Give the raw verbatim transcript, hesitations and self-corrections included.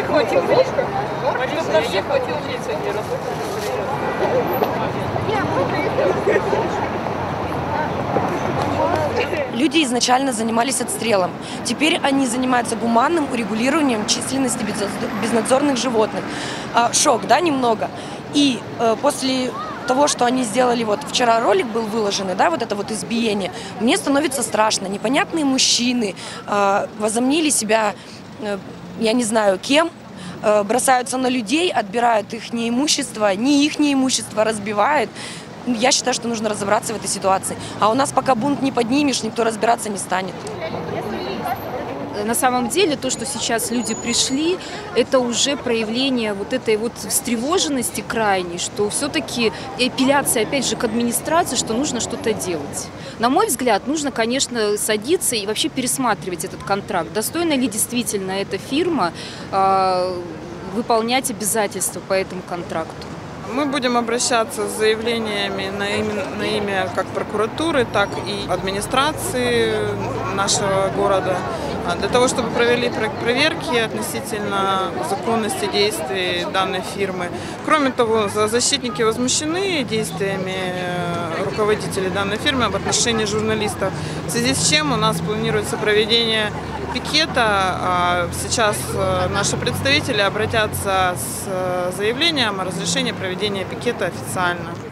хватил лица. На всех хватил лица. Люди изначально занимались отстрелом. Теперь они занимаются гуманным урегулированием численности безнадзорных животных. Шок, да, немного. И э, после того, что они сделали, вот вчера ролик был выложенный, да, вот это вот избиение, мне становится страшно. Непонятные мужчины э, возомнили себя, э, я не знаю кем, э, бросаются на людей, отбирают их неимущество, не их неимущество, разбивают. Я считаю, что нужно разобраться в этой ситуации. А у нас пока бунт не поднимешь, никто разбираться не станет. На самом деле, то, что сейчас люди пришли, это уже проявление вот этой вот встревоженности крайней, что все-таки апелляция, опять же, к администрации, что нужно что-то делать. На мой взгляд, нужно, конечно, садиться и вообще пересматривать этот контракт. Достойна ли действительно эта фирма э, выполнять обязательства по этому контракту? Мы будем обращаться с заявлениями на имя, на имя как прокуратуры, так и администрации нашего города, для того, чтобы провели проверки относительно законности действий данной фирмы. Кроме того, защитники возмущены действиями руководителей данной фирмы в отношении журналистов, в связи с чем у нас планируется проведение пикета. Сейчас наши представители обратятся с заявлением о разрешении проведения пикета официально.